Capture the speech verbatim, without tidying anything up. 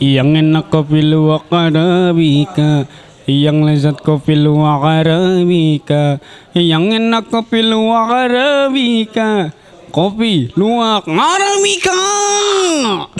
Yang enak kopi luwak Arabica, yang lezat kopi luwak Arabica, yang enak kopi luwak Arabica, kopi luwak Arabica.